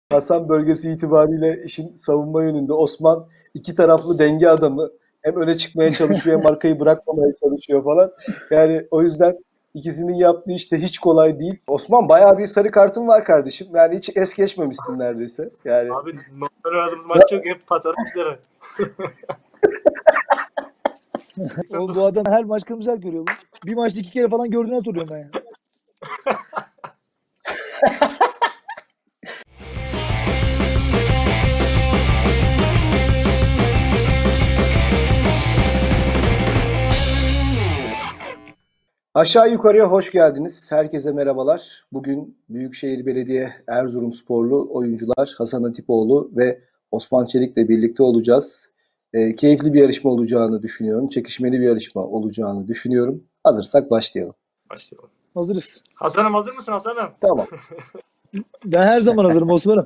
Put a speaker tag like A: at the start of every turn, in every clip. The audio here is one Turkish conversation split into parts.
A: Hasan bölgesi itibariyle işin savunma yönünde. Osman iki taraflı denge adamı. Hem öne çıkmaya çalışıyor hem arkayı bırakmamaya çalışıyor falan. Yani o yüzden ikisinin yaptığı işte hiç kolay değil. Osman bayağı bir sarı kartın var kardeşim. Yani hiç es geçmemişsin neredeyse. Yani
B: Abi normal oynadığımız maç yok. Hep patarı üzere.
C: Oğlum bu adam her maç kırmızı kart görüyor bu. Bir maçta 2 kere falan gördüğünü hatırlıyorum ben ya.
A: aşağı yukarıya hoş geldiniz. Herkese merhabalar. Bugün Büyükşehir Belediye Erzurumsporlu oyuncular Hasan Atipoğlu ve Osman Çelik'le birlikte olacağız. Keyifli bir yarışma olacağını düşünüyorum. Çekişmeli bir yarışma olacağını düşünüyorum. Hazırsak başlayalım.
B: Başlayalım.
C: Hazırız.
B: Hasan'ım hazır mısın Hasan'ım?
A: Tamam.
C: Ben her zaman hazırım Osman'ım.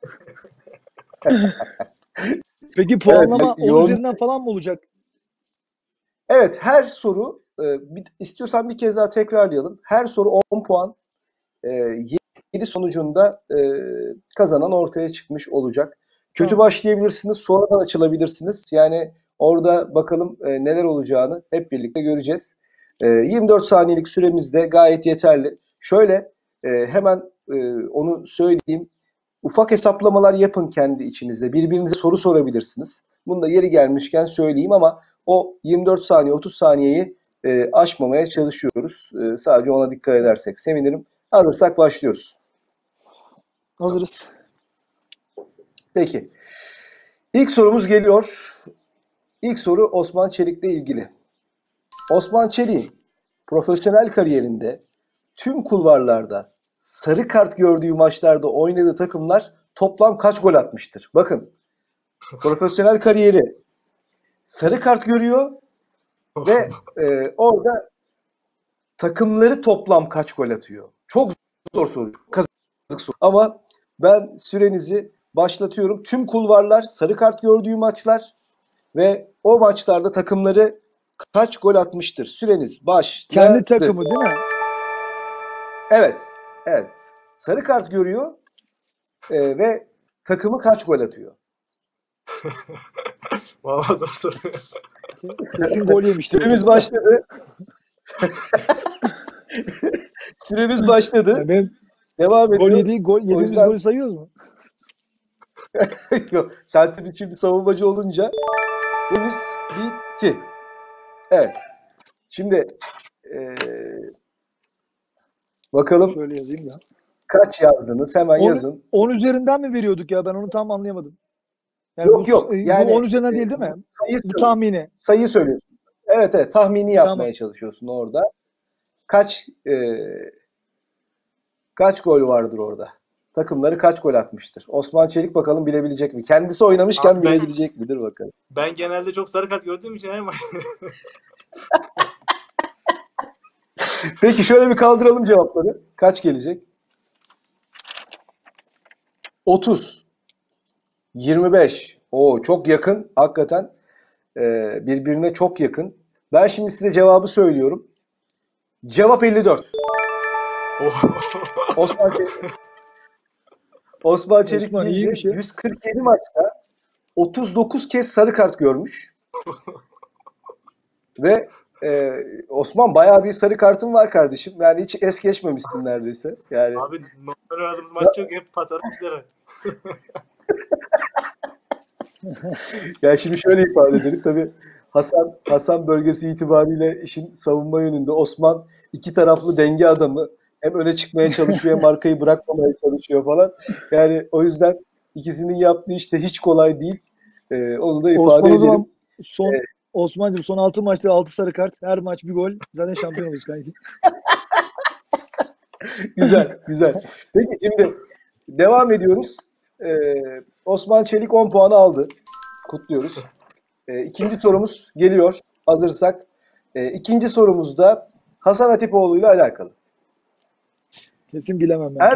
C: Peki puanlama
A: Evet,
C: 10 üzerinden falan mı olacak?
A: Evet, her soru istiyorsan bir kez daha tekrarlayalım. Her soru 10 puan. 7 sonucunda kazanan ortaya çıkmış olacak. Kötü
C: Tamam.
A: başlayabilirsiniz, sonradan açılabilirsiniz. Yani orada bakalım neler olacağını hep birlikte göreceğiz. 24 saniyelik süremiz de gayet yeterli. Şöyle hemen onu söyleyeyim. Ufak hesaplamalar yapın kendi içinizde. Birbirinize soru sorabilirsiniz. Bunu da yeri gelmişken söyleyeyim ama o 24 saniye, 30 saniyeyi aşmamaya çalışıyoruz. Sadece ona dikkat edersek sevinirim. Hazırsak başlıyoruz.
C: Hazırız.
A: Peki. İlk sorumuz geliyor. İlk soru Osman Çelik'le ilgili. Osman Çelik'in profesyonel kariyerinde tüm kulvarlarda sarı kart gördüğü maçlarda oynadığı takımlar toplam kaç gol atmıştır? Bakın, profesyonel kariyeri sarı kart görüyor ve orada takımları toplam kaç gol atıyor? Çok zor soru. Kazık soru. Ama ben sürenizi başlatıyorum. Tüm kulvarlar sarı kart gördüğü maçlar ve o maçlarda takımları kaç gol atmıştır? Süreniz başladı.
C: Kendi takımı değil mi?
A: Evet. Evet. Sarı kart görüyor ve takımı kaç gol atıyor?
B: Vallahi zor soru.
C: Kesin gol yemiştir.
A: Süremiz başladı. Süremiz başladı.
C: Yani benim
A: Devam ediyor.
C: yediğimiz
A: yüzden-
C: golü sayıyoruz mu?
A: Yok, sen tabii şimdi savunmacı olunca süremiz bitti. Evet. Şimdi bakalım
C: Şöyle yazayım da.
A: kaç yazdınız? Hemen
C: 10,
A: yazın.
C: 10 üzerinden mi veriyorduk ya? Ben onu tam anlayamadım. Yani
A: Yok. Yani
C: bu 10 üzerinden değil mi?
A: sayı
C: Bu tahmini.
A: sayı söylüyorsun. Evet, tahmini yapmaya
C: Tamam.
A: çalışıyorsun orada. Kaç gol vardır orada? Takımları kaç gol atmıştır? Osman Çelik bakalım bilebilecek mi? Kendisi oynamışken
B: Abi ben-
A: bilebilecek midir bakalım.
B: Ben genelde çok sarı kart gördüğüm için her maç.
A: Peki şöyle bir kaldıralım cevapları. Kaç gelecek? 30. 25. Oo, çok yakın. Hakikaten birbirine çok yakın. Ben şimdi size cevabı söylüyorum. Cevap 54. Osman Çelik
C: Osman
A: bildi.
C: iyiymiş ya.
A: 147 maçta 39 kez sarı kart görmüş. Ve Osman bayağı bir sarı kartın var kardeşim. Yani hiç es geçmemişsin neredeyse. Yani
B: Abi normal oynadığımız maç yok. Hep patarı üzere.
A: yani şimdi şöyle ifade edelim. Tabii Hasan bölgesi itibariyle işin savunma yönünde. Osman iki taraflı denge adamı. Hem öne çıkmaya çalışıyor hem arkayı bırakmamaya çalışıyor falan. Yani o yüzden ikisinin yaptığı işte hiç kolay değil. Onu da ifade
C: Osman o
A: ederim.
C: zaman Osman'cığım son 6 maçta 6 sarı kart. Her maç bir gol. Zaten şampiyon oluruz kanki.
A: Güzel, güzel. Peki şimdi devam ediyoruz. Osman Çelik 10 puanı aldı. Kutluyoruz. İkinci sorumuz geliyor. Hazırsak. İkinci sorumuz da Hasan Atipoğlu ile alakalı.
C: Kesin bilemem ben.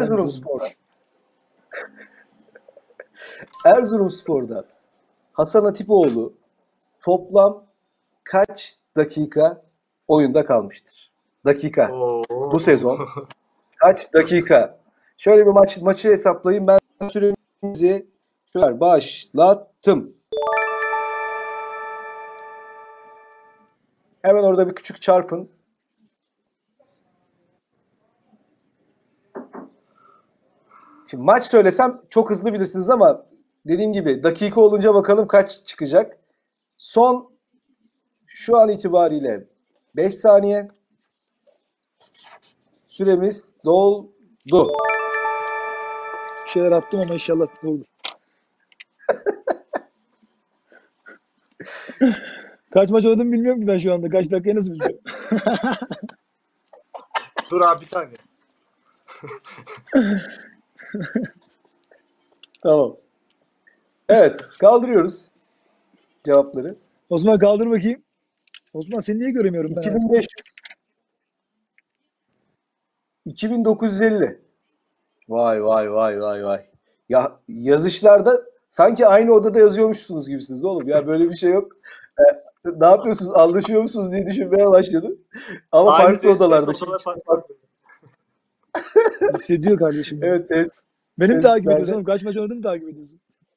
A: Erzurumspor'da Hasan Atipoğlu toplam kaç dakika oyunda kalmıştır? Dakika. Bu sezon kaç dakika? Şöyle bir maçı hesaplayayım. Ben süremi Süremizi başlattım. Hemen orada bir küçük çarpın. Şimdi maç söylesem çok hızlı bilirsiniz ama dediğim gibi dakika olunca bakalım kaç çıkacak. Son şu an itibariyle 5 saniye. Süremiz doldu.
C: Bir şeyler attım ama inşallah olur. Kaç maç oynadım bilmiyorum ki ben şu anda. Kaç dakikayı nasıl bilmiyorum.
B: Dur abi bir saniye.
A: Tamam. Evet, kaldırıyoruz cevapları.
C: Osman kaldır bakayım. Osman seni niye göremiyorum ben?
A: 2500, 2950. Vay vay vay vay vay. Ya yazışlarda sanki aynı odada yazıyormuşsunuz gibisiniz oğlum. Ya böyle bir şey yok. Ne yapıyorsunuz? Anlaşıyor musunuz diye düşünmeye başladım. Ama
B: Aynı
A: farklı
B: tesiste,
A: odalarda.
B: odalar
A: Şimdi
B: farklı.
C: Hissediyor kardeşim.
A: evet, evet.
C: Benim
A: evet,
C: takip
A: ben
C: ediyorsun
A: de.
C: oğlum. Kaç maç oynadım takip ediyorsun.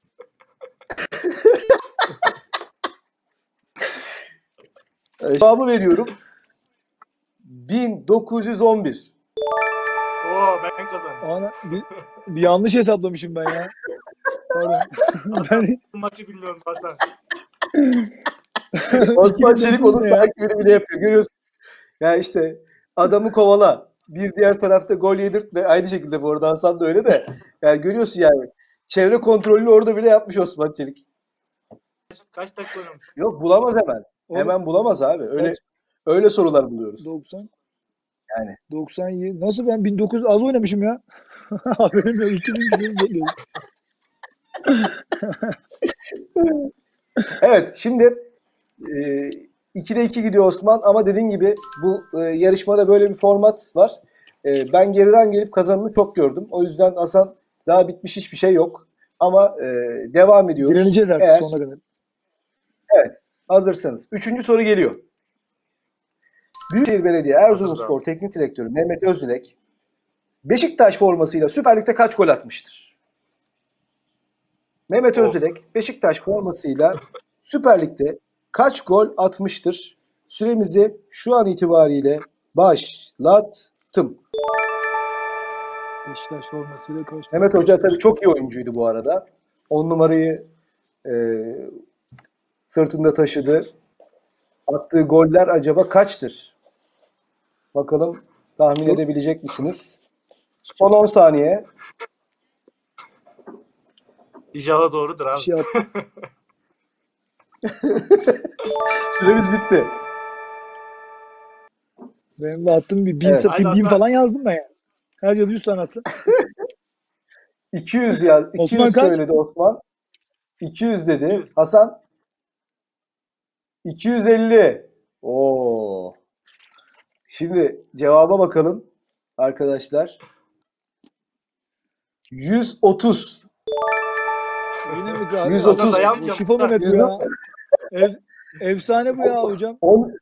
A: Cevabı veriyorum. 1911.
B: Oo ben kazandım.
C: Ana, bir yanlış hesaplamışım ben ya. Pardon. Ben
B: Maçı bilmiyorum Hasan.
A: Osman
C: 2009
A: Çelik onun
C: ne ya?
A: takibini bile yapıyor. Görüyorsun. Ya işte adamı kovala. Bir diğer tarafta gol yedirtme. Aynı şekilde bu arada Hasan da öyle de. Yani görüyorsun yani. Çevre kontrolünü orada bile yapmış Osman Çelik.
B: Kaç dakika oynamış?
A: Yok bulamaz hemen.
C: Oğlum,
A: Hemen bulamaz abi. Öyle sorular buluyoruz.
C: 90,
A: Yani.
C: 97. Nasıl ben 1900 az oynamışım ya? Haberim yok. 2000 güzel geliyor.
A: Evet şimdi 2'de 2 gidiyor Osman ama dediğin gibi bu yarışmada böyle bir format var. Ben geriden gelip kazanını çok gördüm. O yüzden Hasan daha bitmiş hiçbir şey yok. Ama devam ediyoruz.
C: Direneceğiz artık
A: Eğer
C: sonuna kadar.
A: evet hazırsanız. 3. soru geliyor. Büyükşehir Belediye Erzurumspor Teknik Direktörü Mehmet Özdilek Beşiktaş formasıyla Süper Lig'de kaç gol atmıştır? Mehmet
B: Of.
A: Özdilek Beşiktaş formasıyla Süper Lig'de kaç gol atmıştır? Süremizi şu an itibariyle başlattım.
C: Beşiktaş formasıyla kaç
A: Mehmet Hoca tabii çok iyi oyuncuydu bu arada. 10 numarayı e, sırtında taşıdı. Attığı goller acaba kaçtır? Bakalım tahmin edebilecek misiniz? Son 10 saniye.
B: İnşallah doğrudur
C: bir
B: abi.
C: şey at.
A: Süremiz bitti.
C: Benim de attığım bir bin,
A: Evet.
B: Haydi
C: bin
B: Hasan.
C: falan yazdım ben ya. Her yıl 100 tane atsın.
A: 200 yaz. 200
C: Osman kaç?
A: söyledi Osman. 200 dedi.
B: 200.
A: Hasan 250. Oo. Şimdi cevaba bakalım arkadaşlar. 130.
C: Yine mi abi?
A: 130.
B: Hasan sayamayacağım.
C: Şifo Mehmet bu ya. Efsane bu ya hocam.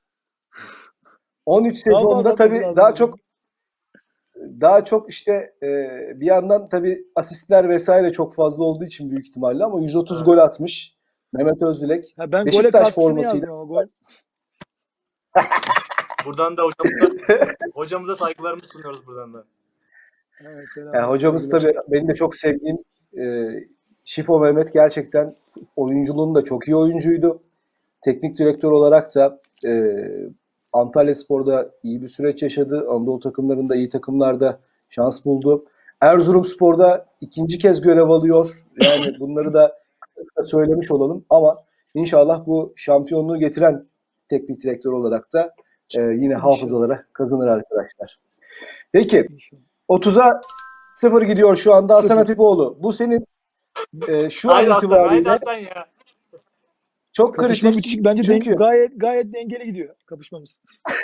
A: 13
C: Daha fazla
A: sezonda
C: atması
A: tabii
C: lazım
A: daha
C: hocam.
A: çok işte bir yandan tabii asistler vesaire çok fazla olduğu için büyük ihtimalle ama 130
B: Evet.
A: gol atmış Mehmet Özdilek.
C: Ha, ben gole
A: Beşiktaş
C: katkısını
A: formasıyla
C: yazdım ama gol.
B: Buradan da hocamıza saygılarımızı sunuyoruz buradan da.
C: Evet, selam.
A: yani hocamız
C: saygılar.
A: tabii benim de çok sevdiğim Şifo Mehmet gerçekten oyunculuğunda çok iyi oyuncuydu. Teknik direktör olarak da Antalyaspor'da iyi bir süreç yaşadı. Anadolu takımlarında iyi takımlarda şans buldu. Erzurumspor'da ikinci kez görev alıyor. Yani bunları da söylemiş olalım ama inşallah bu şampiyonluğu getiren teknik direktör olarak da yine hafızalara kazanır arkadaşlar. Peki
C: İnşallah.
A: 30'a 0 gidiyor şu anda Hasan
C: 0.
A: Hatipoğlu. Bu senin şu an
B: Haydi Hasan. Haydi
A: itibariyle
B: Hasan ya.
A: çok
C: Kapışma
A: kritik.
C: müthiş. Bence
A: Çünkü
C: gayet dengeli gidiyor kapışmamız.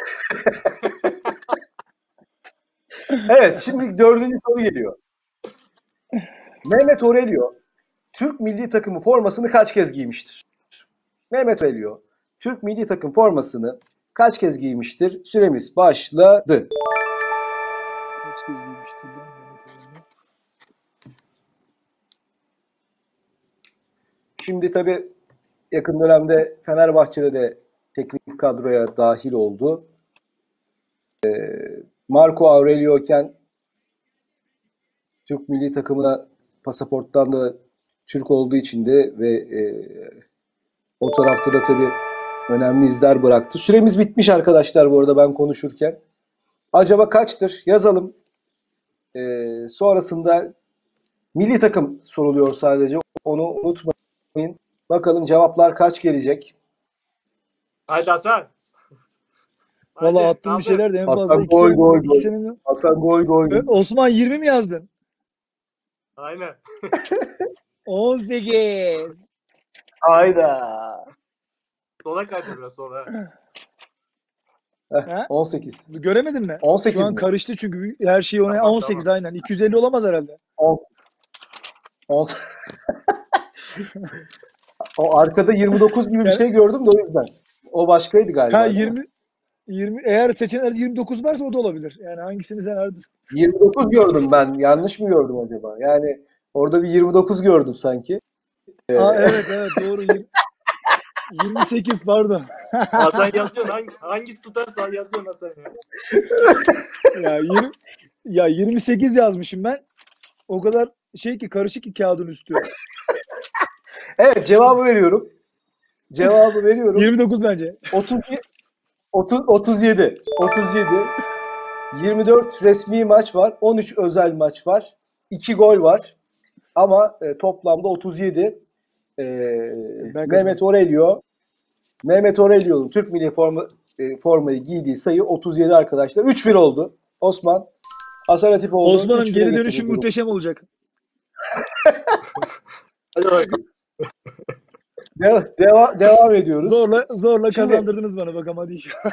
A: evet şimdi 4. soru geliyor. Mehmet Aurelio Türk milli takımı formasını kaç kez giymiştir? Mehmet Aurelio Türk milli takım formasını kaç kez giymiştir? Süremiz başladı.
C: Kaç kez giymiştir lan Mehmet Eren'le?
A: Şimdi tabii yakın dönemde Fenerbahçe'de de teknik kadroya dahil oldu. Marco Aurelio iken Türk milli takımına pasaporttan da Türk olduğu için de ve o tarafta da tabii önemli izler bıraktı. Süremiz bitmiş arkadaşlar bu arada ben konuşurken. Acaba kaçtır? Yazalım. Sonrasında milli takım soruluyor sadece. Onu unutmayın. Bakalım cevaplar kaç gelecek?
B: Haydi Hasan.
C: Valla
B: Haydi,
C: attığım bir
B: kaldır.
C: şeyler de en
A: Hasan
C: fazla
A: gol gol gol.
C: ikisinin...
A: Hasan gol gol.
C: Osman 20 mi yazdın?
B: Aynen.
C: 18.
A: Hayda.
B: Sola kaydır biraz sola.
C: Ha?
A: 18.
C: Göremedin mi?
A: 18
C: Şu an
A: mi?
C: karıştı çünkü her şey ona
B: Tamam,
C: 18
B: tamam.
C: aynen. 250 olamaz herhalde.
A: 10. O arkada 29 gibi bir
C: Yani-
A: şey gördüm de o yüzden. O başkaydı galiba.
C: Ha
A: değil mi?
C: 20 eğer seçeneği 29 varsa o da olabilir. Yani hangisini sen aradın?
A: 29 gördüm ben. Yanlış mı gördüm acaba? Yani orada bir 29 gördüm sanki.
C: Aa, evet doğru. 28 pardon.
B: Hasan yazıyorsun. Hangisi tutarsa yazıyorsun Hasan ya.
C: Ya 28 yazmışım ben. O kadar şey ki karışık ki kağıdın üstü.
A: Evet cevabı veriyorum. Cevabı veriyorum.
C: 29 bence.
A: 37. 24 resmi maç var. 13 özel maç var. 2 gol var. Ama toplamda 37.
C: Ben
A: Mehmet Aurelio'nun Türk milli formayı giydiği sayı 37 arkadaşlar. 3-1 oldu. Osman Hasan Atipoğlu
C: Osman'ım
A: 3-1'e
C: geri
A: getirdi
C: dönüşüm
A: durumu.
C: muhteşem olacak.
B: Hadi bakalım.
A: Devam ediyoruz.
C: Zorla
A: Şimdi-
C: kazandırdınız bana bakalım hadi inşallah.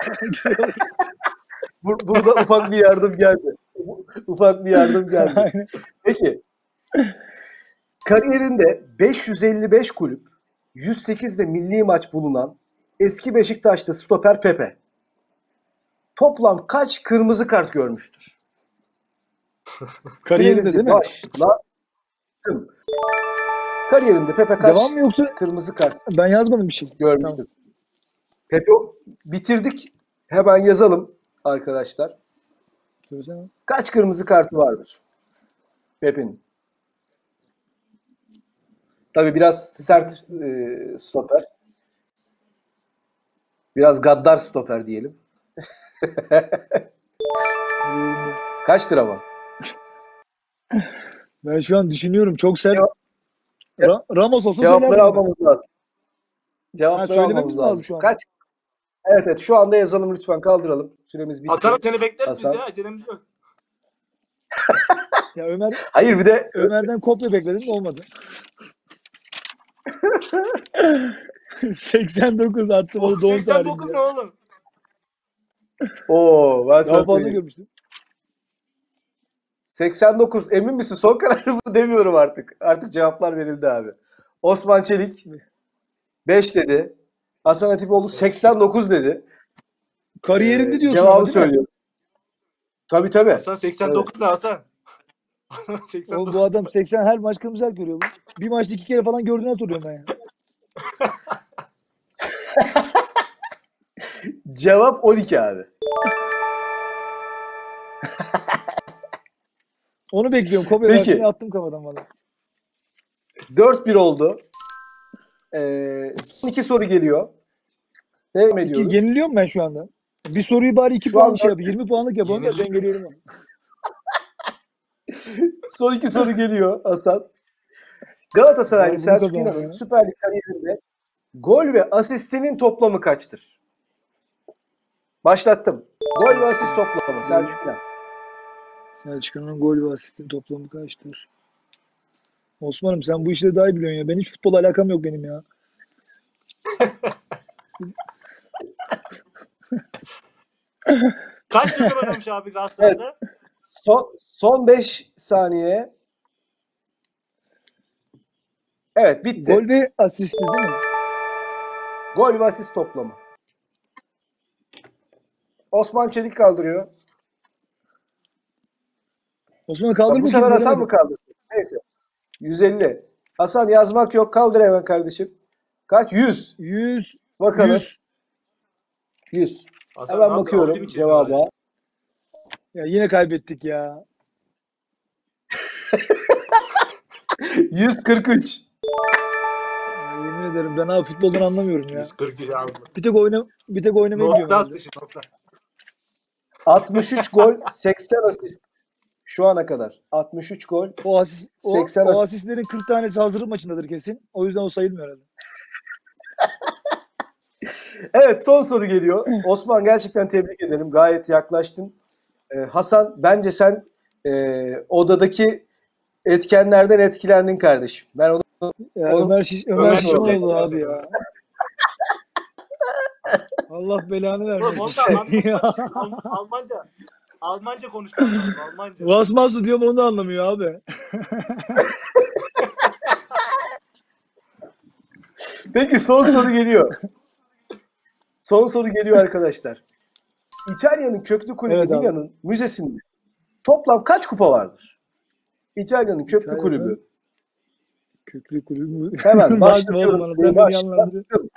A: Burada ufak bir yardım geldi. Ufak bir yardım geldi.
C: Aynen.
A: Peki. Kariyerinde 555 kulüp, 108 de milli maç bulunan eski Beşiktaş'ta stoper Pepe. Toplam kaç kırmızı kart görmüştür?
C: Kariyerinde
A: Sürenizi
C: değil mi?
A: başlattım. Kariyerinde Pepe kaç
C: Devam mı yoksa
A: kırmızı kart
C: ben yazmadım bir şey.
A: görmüştür?
C: Tamam.
A: Pepe bitirdik. Hemen yazalım arkadaşlar.
C: Söylesene.
A: Kaç kırmızı kartı vardır Pepe'nin? Tabii biraz sert stoper. Biraz gaddar stoper diyelim. Kaçtır ama?
C: Ben şu an düşünüyorum çok sert. Ramos olsa
A: Cevapları
C: söylerdim ben.
A: almamız lazım. Cevapları
C: söylememiz
A: almamız
C: mi lazım
A: lazım.
C: şu anda?
A: Kaç? Evet şu anda yazalım lütfen kaldıralım. Süremiz bitti.
B: Hasan seni bekleriz biz
A: Hasan.
B: ya. Acelemiz yok.
C: Ya
A: Hayır bir de
C: Ömer'den kopya bekledim olmadı. 89 attım onu doğum
B: 89 ne
C: tarihinde.
B: oğlum?
A: ben
C: Daha
A: sana
C: fazla
A: söyleyeyim.
C: görmüştüm.
A: 89 emin misin? Son kararı mı demiyorum artık. Artık cevaplar verildi abi. Osman Çelik 5 dedi. Hasan Atipoğlu 89 dedi.
C: Kariyerinde diyorsun
A: Cevabı
C: ama değil mi?
A: söylüyor. Tabii.
B: Hasan 89 ne Hasan?
C: Oğlum
B: 89.
C: bu adam 80 her maç kırmızı kart görüyor bu. Bir maçta 2 kere falan gördüğünü hatırlıyorum ben ya.
A: Cevap 12 abi.
C: Onu bekliyorum. Kopya
A: Peki.
C: versiyonu attım kafadan valla.
A: 4-1 oldu. Son 2 soru geliyor. Devam ediyoruz.
C: Yeniliyorum ben şu anda. Bir soruyu bari 2
A: Şu
C: puan
A: anda-
C: şey yap. 20 puanlık yapalım da
B: Yenildim.
C: dengeleyelim onu.
A: Son 2 soru geliyor Hasan. Galatasaraylı
C: Bunu
A: Selçuk
C: kazandı
A: İnan'ın
C: ya.
A: Süper Lig kariyerinde gol ve asistinin toplamı kaçtır? Başlattım. Gol ve asist toplamı Selçuk İnan.
C: Selçuk'un gol ve asistin toplamı kaçtır? Osman'ım sen bu işleri daha iyi biliyorsun ya. Ben hiç futbola alakam yok benim ya.
B: Kaç sezon oynamış abi Galatasaray'da?
A: Son 5 saniye. Evet bitti.
C: Gol ve asisti değil mi?
A: Gol ve asist toplamı. Osman Çelik kaldırıyor.
C: Osman kaldır
A: Bak, bu
C: bakayım.
A: sefer Hasan
C: göremedim.
A: mı kaldırsın? Neyse. 150. Hasan yazmak yok. Kaldır hemen kardeşim. Kaç? 100.
C: 100.
A: Bakalım.
C: 100.
A: 100.
B: Hasan
A: Hemen
B: altı
A: bakıyorum
B: bin çevir
A: cevaba.
B: bari.
C: Ya yine kaybettik ya.
A: 143.
C: Ya yemin ederim ben abi futboldan anlamıyorum ya.
B: 143 aldı.
C: Bir tek oynamayı biliyorum
B: Nokta
C: herhalde.
B: attı şimdi nokta.
A: 63 gol, 80 asist. Şu ana kadar. 63 gol.
C: O, asist,
A: 80
C: o
A: asist.
C: asistlerin 40 tanesi hazırlık maçındadır kesin. O yüzden o sayılmıyor herhalde.
A: Evet, son soru geliyor. Osman, gerçekten tebrik ederim. Gayet yaklaştın. Hasan, bence sen odadaki etkenlerden etkilendin kardeşim. Ben onu
C: Ya
A: Oğlum,
C: Ömer
B: Ömer
C: Şişmanoğlu
B: çok
C: abi ya. Allah belanı
B: Oğlum
C: vermesin.
B: ondan anlaşmak için Almanca konuşmam lazım. Almanca.
C: Was machst du diyorum onu da anlamıyor abi.
A: Peki son soru geliyor. Son soru geliyor arkadaşlar. İtalya'nın köklü kulübü
C: Evet abi.
A: Milan'ın müzesinde toplam kaç kupa vardır? İtalya'nın köklü
C: İtalya'nın
A: kulübü.
C: Köklü kulübü.
A: Hemen
C: Başla
A: başlatıyorum.
C: oğlum bana, sen beni yanlandırıyorsun.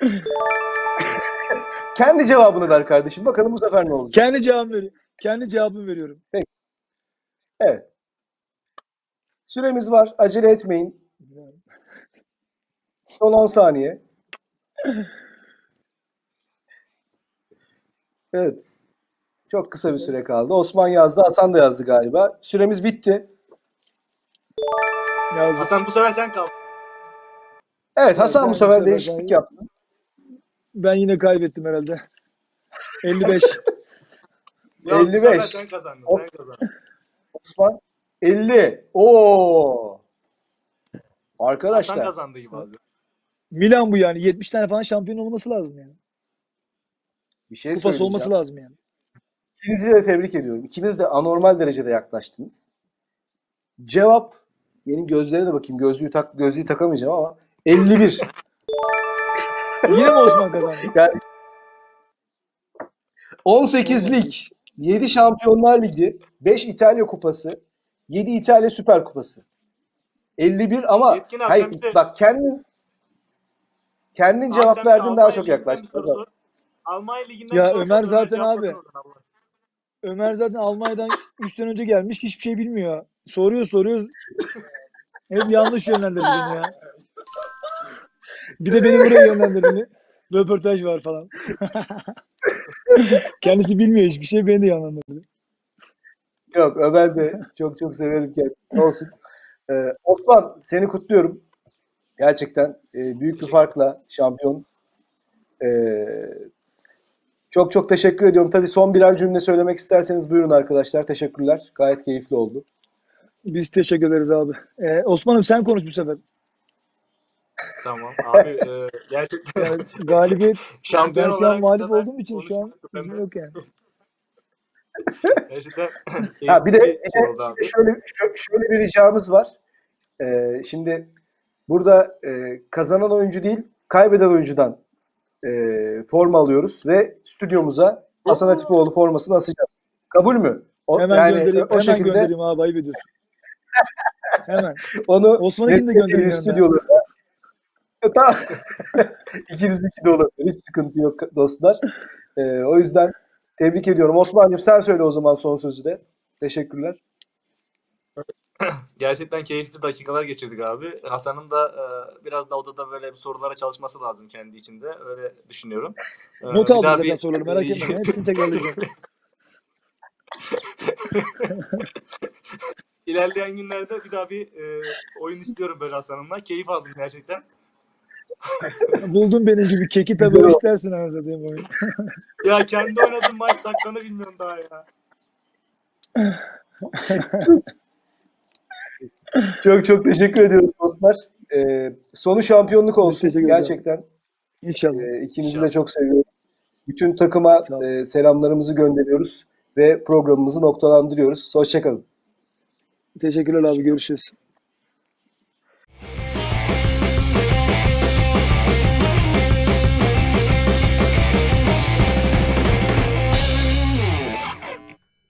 A: Kendi cevabını ver kardeşim. Bakalım bu sefer ne olacak?
C: Kendi cevabımı veriyorum.
A: Evet. Süremiz var. Acele etmeyin. Son 10 saniye. Evet. Çok kısa bir süre kaldı. Osman yazdı. Hasan da yazdı galiba. Süremiz bitti.
C: Yazdım.
B: Hasan bu sefer sen kal.
A: Evet, Hasan bu
C: Ben
A: sefer
C: bu
A: değişiklik
C: sefer
A: yaptı.
C: Ben yine kaybettim herhalde. 55.
B: Yok, bu sefer
A: 55.
B: sen kazandın.
A: Hop.
B: Sen kazandın.
A: Osman 50. Oo.
B: Hasan
A: Arkadaşlar,
B: kazandı gibi abi.
C: Milan bu yani. 70 tane falan şampiyon olması lazım yani.
A: bir şey
C: Kupası olması
A: söyleyeceğim.
C: lazım yani.
A: İkinizi de tebrik ediyorum. İkiniz de anormal derecede yaklaştınız. Cevap, benim gözlere de bakayım. Gözlüğü takamayacağım ama 51.
C: Yine mi Osman kazandı?
A: Yani 18
C: Olmadı
A: lig,
C: iş.
A: 7 Şampiyonlar Ligi, 5 İtalya Kupası, 7 İtalya Süper Kupası. 51 ama
B: Yetkin abi
A: hayır,
B: sen bir de
A: bak kendin
B: abi
A: cevap
B: sen bir de
A: verdin, daha
B: Almanya
A: çok
B: Ligi'nden
A: yaklaştın.
B: bir soru sor. Almanya Ligi'nden
C: Ya
B: bir soru
C: Ömer
B: sor.
C: zaten
B: cevaplasın
C: abi.
B: oradan Allah.
C: Ömer zaten Almanya'dan 3 sene önce gelmiş. Hiçbir şey bilmiyor. Soruyor. Hep yanlış yönlendirdi beni ya. Bir de beni buraya yönlendirdi. Röportaj var falan. Kendisi bilmiyor hiçbir şey. Beni de yönlendirdi.
A: Yok, Ömer de çok çok severim kendisini. Olsun. Osman, seni kutluyorum. Gerçekten büyük bir farkla şampiyon. Çok çok teşekkür ediyorum. Tabii son birer cümle söylemek isterseniz buyurun arkadaşlar. Teşekkürler. Gayet keyifli oldu.
C: Biz teşekkür ederiz abi. Osman'ım sen konuş bu sefer.
B: Tamam abi gerçekten
C: Yani galibiyet
B: şampiyon
C: ben şu an
B: olarak bu
C: mağlup
B: sefer
C: olduğum için şu an
B: konuşmak ben
C: izin
B: de
C: yok yani.
B: gerçekten
A: Ha, bir de,
B: keyifli bir şey oldu abi.
A: şöyle bir ricamız var. Şimdi burada kazanan oyuncu değil, kaybeden oyuncudan forma alıyoruz ve stüdyomuza Hasan Atipoğlu formasını asacağız. Kabul mü?
C: Hemen
A: Yani
C: göndereyim.
A: o
C: Hemen
A: şekilde
C: göndereyim abi, ayıp ediyorsun. Hemen.
A: onu
C: Osman'ınkini de
A: Nesne TV
C: göndereyim yanına.
A: stüdyolarına tamam. İkinizinki de olabilir. Hiç sıkıntı yok dostlar. O yüzden tebrik ediyorum. Osman'cığım sen söyle o zaman son sözü de. Teşekkürler.
B: Gerçekten keyifli dakikalar geçirdik abi. Hasan'ın da biraz da odada böyle bir sorulara çalışması lazım kendi içinde. Öyle düşünüyorum.
C: Not
B: Bir
C: aldım
B: daha
C: zaten soruları, merak etme. Hepsini tekrarlayacağım.
B: İlerleyen günlerde bir daha bir oyun istiyorum böyle Hasan'ımla. Keyif aldım gerçekten.
C: Buldum benim gibi keki
A: Güzel
C: tabağı
A: oldu.
C: istersin anasını oyun.
B: Ya kendi oynadığım maç dakikanı bilmiyorum daha ya.
A: Çok çok teşekkür ediyorum dostlar. Sonu şampiyonluk
C: Biz
A: olsun.
C: teşekkür ederiz.
A: Gerçekten
C: İnşallah.
A: ikinizi de çok seviyorum. Bütün takıma
C: Sağ ol.
A: selamlarımızı gönderiyoruz ve programımızı noktalandırıyoruz. Hoşçakalın.
C: Teşekkürler abi, görüşürüz.